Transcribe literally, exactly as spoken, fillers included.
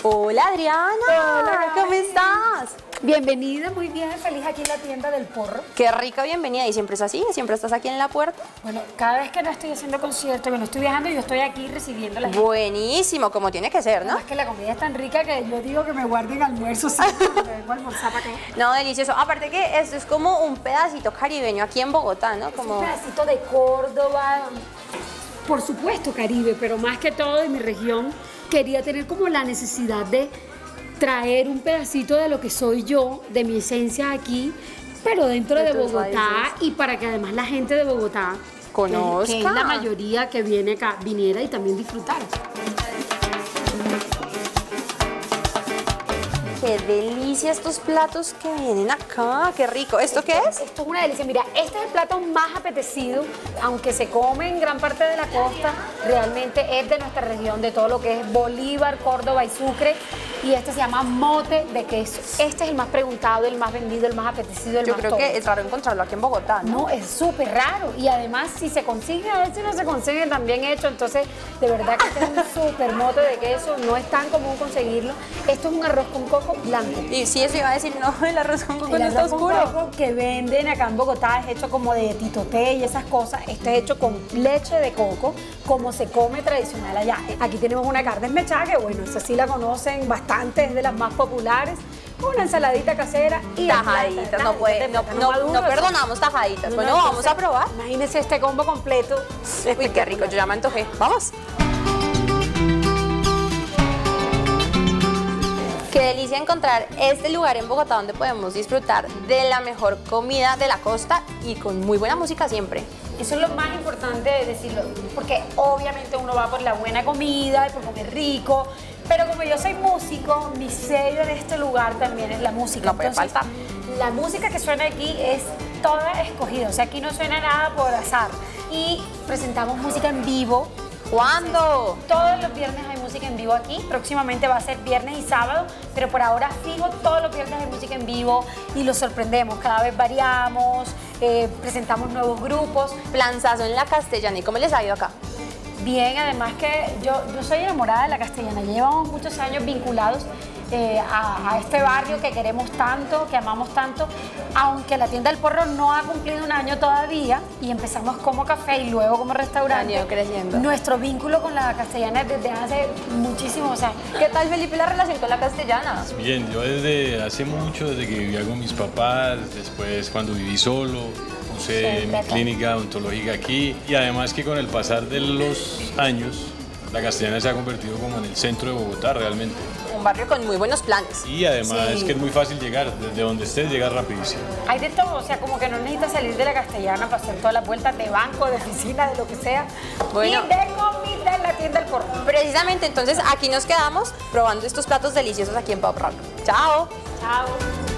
Hola Adriana, Hola, ¿cómo estás? Bienvenida, muy bien, feliz aquí en la tienda del Porro. Qué rica bienvenida, y siempre es así, siempre estás aquí en la puerta. Bueno, cada vez que no estoy haciendo conciertos, que no estoy viajando, yo estoy aquí recibiendo la gente. Buenísimo, como tiene que ser, ¿no? Es que la comida es tan rica que yo digo que me guarden almuerzo siempre, porque vengo a almorzar para acá. No, delicioso. Aparte que esto es como un pedacito caribeño aquí en Bogotá, ¿no? Como... Un pedacito de Córdoba, por supuesto Caribe, pero más que todo de mi región, quería tener como la necesidad de traer un pedacito de lo que soy yo, de mi esencia aquí, pero dentro de, de Bogotá, raíces. Y para que además la gente de Bogotá conozca, que, que es la mayoría que viene acá, viniera y también disfrutara. Qué delicia estos platos que vienen acá, qué rico. ¿Esto qué es? Esto es una delicia. Mira, este es el plato más apetecido, aunque se come en gran parte de la costa, realmente es de nuestra región, de todo lo que es Bolívar, Córdoba y Sucre. Y este se llama mote de queso. Este es el más preguntado, el más vendido, el más apetecido, el Yo más creo todo. que es raro encontrarlo aquí en Bogotá, ¿no? No, es súper raro. Y además, si se consigue, a ver si no se consigue también hecho. Entonces, de verdad que este es un súper mote de queso. No es tan común conseguirlo. Esto es un arroz con coco blanco. Y sí, eso iba a decir, no, el arroz con coco El no está arroz oscuro. con coco que venden acá en Bogotá es hecho como de titoté y esas cosas. Este es hecho con leche de coco, como se come tradicional allá. Aquí tenemos una carne esmechada, que bueno, esa sí la conocen bastante, es de las más populares. Una ensaladita casera y tajaditas, no, puede, no, no, maduro, no perdonamos tajaditas. No, bueno, no, vamos a probar. Imagínense este combo completo. Uy, qué rico, yo ya me antojé. Vamos. Qué delicia encontrar este lugar en Bogotá donde podemos disfrutar de la mejor comida de la costa y con muy buena música siempre. Eso es lo más importante de decirlo, porque obviamente uno va por la buena comida, por comer rico, pero como yo soy músico, mi sello en este lugar también es la música. No puede Entonces, faltar. La música que suena aquí es toda escogida, o sea, aquí no suena nada por azar. Y presentamos música en vivo. ¿Cuándo? Todos los viernes hay música en vivo aquí, próximamente va a ser viernes y sábado, pero por ahora fijo, todos los viernes hay música en vivo y los sorprendemos, cada vez variamos, eh, presentamos nuevos grupos. Planzazo en la Castellana, ¿y cómo les ha ido acá? Bien, además que yo, yo soy enamorada de la Castellana, llevamos muchos años vinculados eh, a, a este barrio que queremos tanto, que amamos tanto, aunque la tienda del Porro no ha cumplido un año todavía y empezamos como café y luego como restaurante. Año creciendo. Nuestro vínculo con la Castellana es desde hace muchísimos años. ¿Qué tal, Felipe, la relación con la Castellana? Bien, yo desde hace mucho, desde que vivía con mis papás, después cuando viví solo, puse Sí, mi claro. clínica odontológica aquí y además que con el pasar de los años la Castellana se ha convertido como en el centro de Bogotá realmente. Un barrio con muy buenos planes. Y además Sí. es que es muy fácil llegar, desde donde estés llegas rapidísimo. Hay de todo, o sea, como que no necesitas salir de la Castellana para hacer todas las vueltas de banco, de oficina, de lo que sea. Bueno. Y de comida en la tienda del Porro. Precisamente, entonces aquí nos quedamos probando estos platos deliciosos aquí en Pop Rock. ¡Chao! Chao.